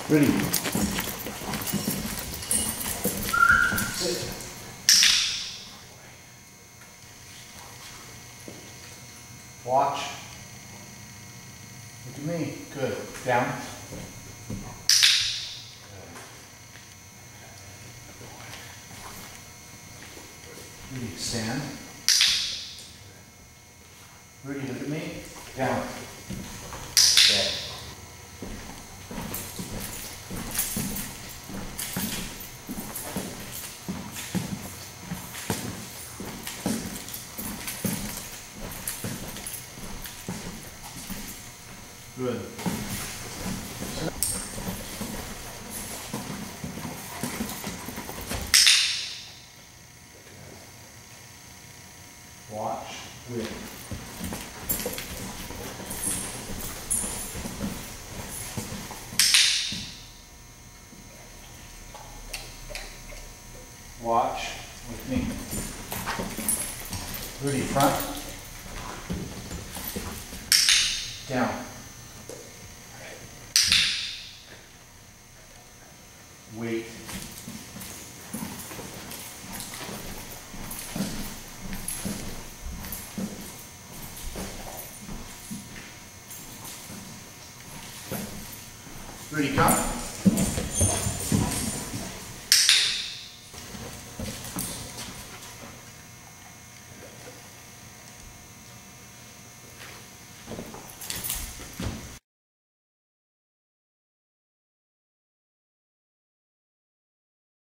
Rudy. Sit. Watch. Look at me. Good. Down. Rudy, stand. Rudy, look at me. Down. Okay. Good. Watch with. Watch with me. Rudy, front. Down. Wait. Rudy, come.